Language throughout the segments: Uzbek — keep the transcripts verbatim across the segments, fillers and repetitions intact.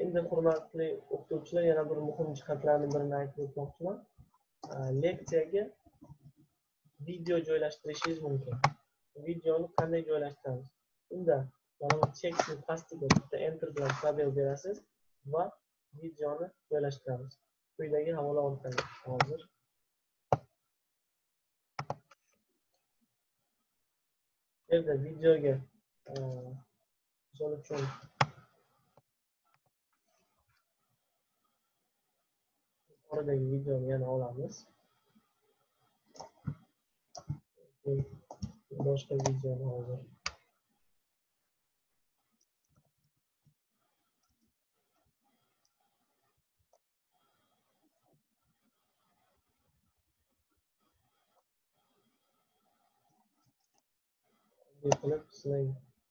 Endi hurmatli o'qituvchilar, yana bir muhim jihatlarning birini aytib o'tmoqchiman. Leksiyaga video joylashtirishingiz mumkin. Videoni qanday joylashtiramiz? Unda mana bu tekstning pastiga bitta enter bilan probel berasiz va videoni joylashtiramiz. Quyidagi havola orqali. Hozir yerda videoga misol uchun oradagi videoni yana olamiz. Boshqa videoni hozir qilib slang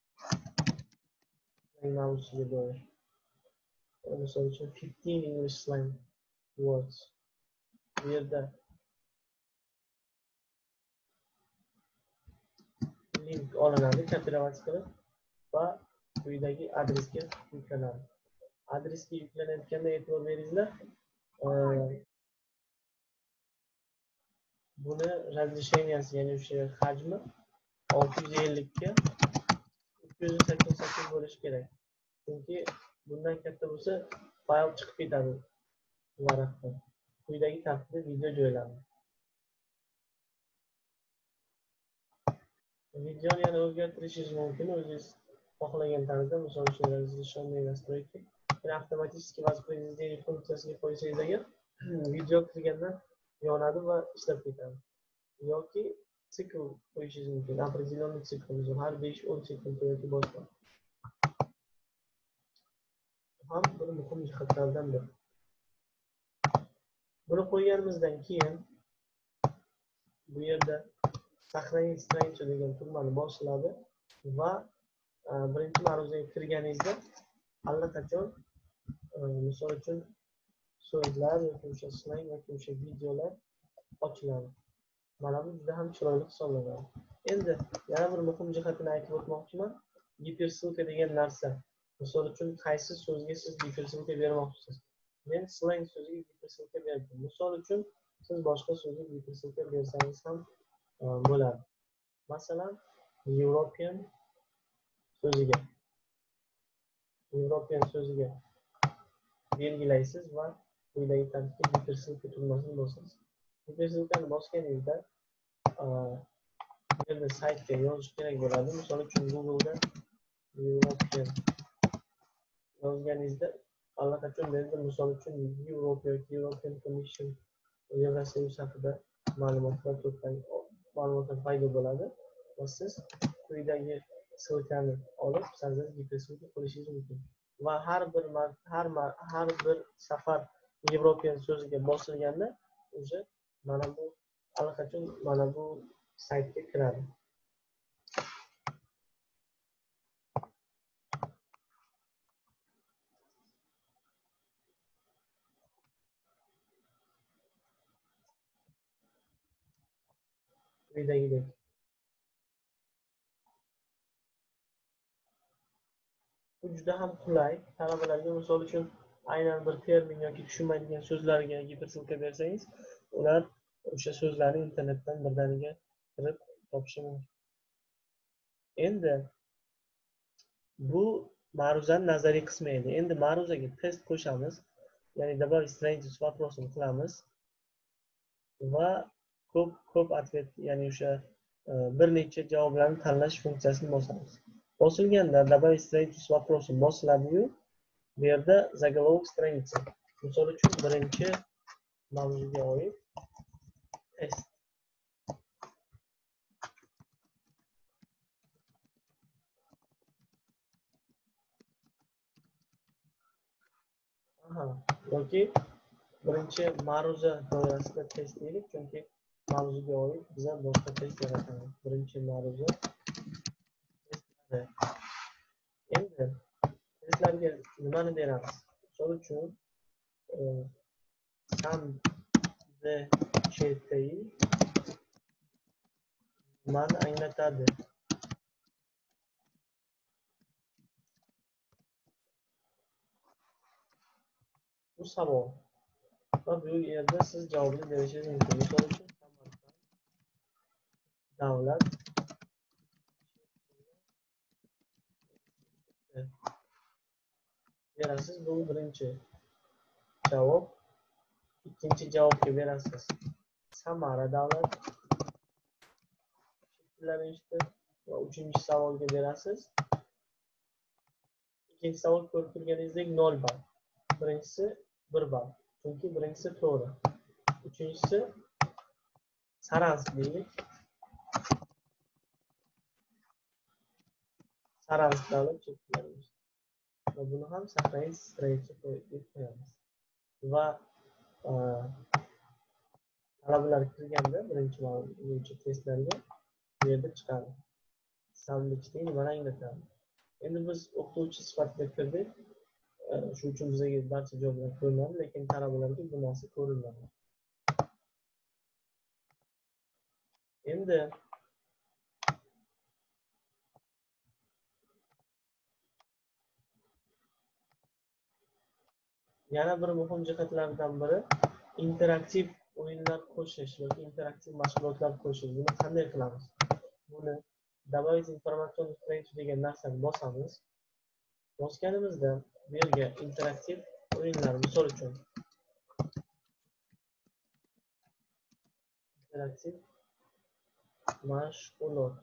mavzusiga doir. Misol uchun fifteen English slang words. Bu yerda link olinadi, kopirovat qilib va quyidagi adresga yuklanadi. Adresga yuklanayotganda e'tibor beringizlar. Buni razresheniyasi, ya'ni o'sha hajmi olti yuz ellik ga uch yuz sakson sakkiz bo'lishi kerak. Chunki bundan katta bo'lsa fayl chiqib ketadi varaqdan. Quyidagi tartibda video joylanadi. Videoni yana o'zgartirishingiz mumkin o'zingiz xohlagan tarzda. Misol uchun razрешенные настройки. Avtomatik воспроизведение funksiyasiga qo'ysangiz agar video kirgandan yonadi va ishlab ketadi. Yoki sikl qo'yishingiz mumkin. Определенный sikl, har besh o'n sekund yoki boshqa. Ham bir muhim jihatlardan biri. Buni qo'yganimizdan keyin bu yerda saqlangan страница degan tugmani bosiladi va birinchi ma'ruzaga kirganingizda allaqachon misol uchun so'zlar yoki o'sha slang yoki o'sha videolar ochiladi. Mana bu juda ham chiroyli hisoblanadi. Endi yana bir muhim jihatini aytib o'tmoqchiman. Gipersilka degan narsa. Misol uchun qaysi so'zga siz gipersilka bermoqchisiz? Men slang so'ziga gipersilka berdim. Misol uchun siz boshqa so'zga gipersilka bersangiz ham bo'ladi. Masalan, European so'ziga European so'ziga belgilaysiz va quyidagi tartibda gipersilka tugmasini bosasiz. Gipersilkani bosganingizda bu yerda saytga yozish kerak bo'ladi. Misol uchun Google'da European yozganingizda allaqachon berdi. Misol uchun Europe yoki European Commission Yevrosoyuz haqida ma'lumotlar to'plang ma'lumotlar paydo bo'ladi va siz quyidagi silkani olib siz gipersilka qilishingiz mumkin. Va har bir har har bir safar European so'ziga bosilganda o'sha mana bu allaqachon mana bu saytga kiradi. Quyidagidek. Bu juda ham qulay. Talabalarga misol uchun aynan bir termin yoki tushunmaydigan so'zlarga gipersilka bersangiz, ular o'sha so'zlarni internetdan birdaniga kirib topishi mumkin. Endi bu ma'ruzaning nazariy qismi edi. Endi ma'ruzaga test qo'shamiz. Ya'ni добавить страницу с вопросом qilamiz va ko'p ko'p ответ, ya'ni o'sha bir necha javoblarni tanlash funksiyasini bosamiz. Bosilganda добавить страницу с вопросом bosiladi-yu, bu yerda заголовок страницы. Misol uchun birinchi mavzuga oid test. Aha, yoki birinchi ma'ruza doirasida test deylik, chunki mavzuga oid biza boshqa test yaratamiz. Birinchi ma'ruza testlari. Endi testlarga nimani beramiz? Misol uchun sam de chetay nimani anglatadi? Bu savol. Va bu yerda siz javobni berishingiz mumkin. Misol uchun davlat berasiz. Bu birinchi javob. Ikkinchi javobga berasiz. Samara davlat instituti va uchinchi savolga berasiz. İkinci savol ko'rib turganingizdek nol ball. Birinchisi bir ball. Chunki birinchisi to'g'ri. Uchinchisi Saransk deylik. Saransk davlat cheklangan. Va buni ham saqlayin streytga qo'yib qo'yamiz. Va talabalar kirganda birinchi bo'yicha testlarga bu yerda chiqadi. Samlichlik nimani anglatadi? Endi biz o'qituvchi sifatida kirdik. Shuning uchun bizga barcha javoblar ko'rinadi, lekin talabalarga bu narsa ko'rinmadi. Endi yana bir muhim jihatlardan biri interaktiv o'yinlar qo'shish yoki interaktiv mashg'ulotlar qo'shish. Buni qanday qilamiz? Buni добавить информационную страницу degan narsani bosamiz. Bosganimizda bu yerga interaktiv o'yinlar, misol uchun interaktiv mashg'ulot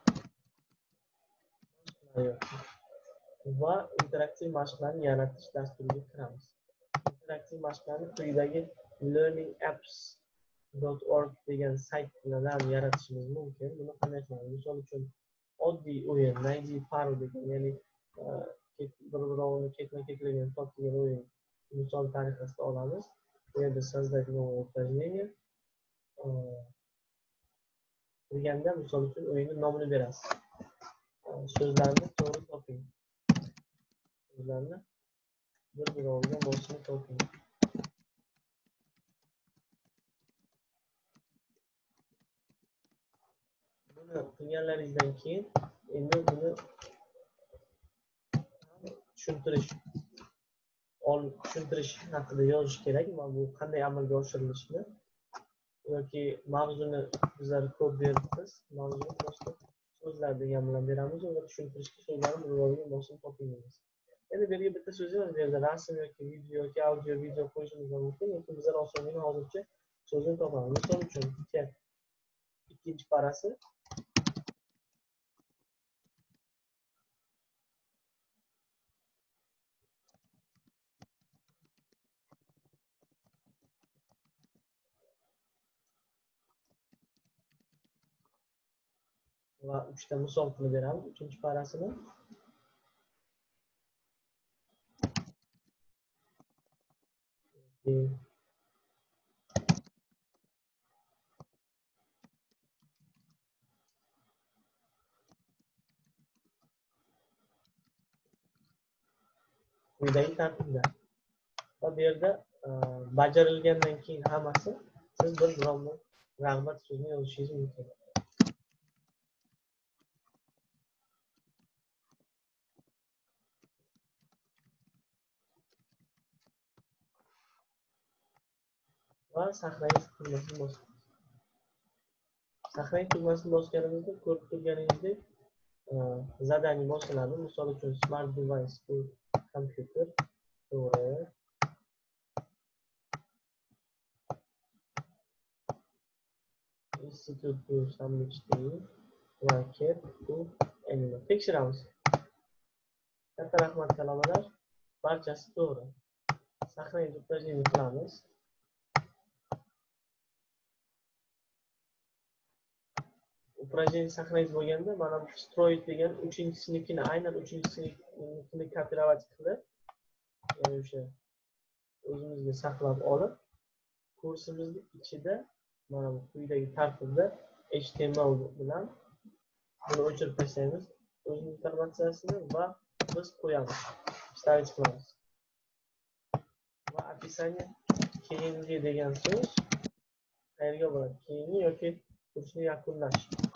va interaktiv mashqlarni yaratish dasturiga kiramiz. Interaktiv mashqlarni quyidagi learning apps dot org degan sayt bilan yaratishimiz mumkin. Buni qanday qilamiz? Misol uchun oddiy o'yin, найди пару degan, ya'ni bir-birovni ketma-ketligini top degan o'yin misol tariqasida olamiz. Bu yerda создать новое упражнение deganda misol uchun o'yinning nomini berasiz. So'zlarni to'g'ri toping. So'zlarni bir-biroviga moslab toping. Buni qilganlaringizdan keyin endi buni tushuntirish ol tushuntirish haqida yozish kerak. Va bu qanday amalga oshirilishini yoki mavzuni bizlar ko'p beribmiz. Mavzuni boshqa so'zlar degan bilan beramiz va tushuntirishga so'zlarni bir-biriga moslab toping deymiz. Endi bu yerga bitta so'z emas, bu yerda rasm yoki video yoki audio video qo'yishimiz mumkin. Lekin bizlar osongina hozircha so'zni topamiz. Misol uchun ikkinchi parasi va uchta misol qilib beramiz. Uchinchi parasini quyidagi tartibda. Va bu yerda bajarilgandan keyin hammasi siz bir biron rag'bat so'zini yozishingiz mumkin. Va saqlash tugmasini bosamiz. Saqlash tugmasini bosganimizda ko'rib turganingizdek zadaniya boshlanadi. Misol uchun smart device bu kompyuter, to'g'ri. Institut bu samlichlik va ket bu animal. Tekshiramiz. Katta rahmat talabalar, barchasi to'g'ri. Saqlash упражнение qilamiz. Упражнение saqlash bo'lganda mana bu stроить degan uchinchi sinfini, aynan uchinchi sinfini kopировать qilib, ya'ni o'sha o'zimizga saqlab olib, kursimizning ichida mana bu quyidagi tartibda H T M L bilan buni o'chirib tashlaymiz. O'z informatsiyasini va biz qo'yamiz. Stavить qilamiz. Va описание keyingi degan so'z qayerga boradi? Keyingi yoki kursni yakunlash.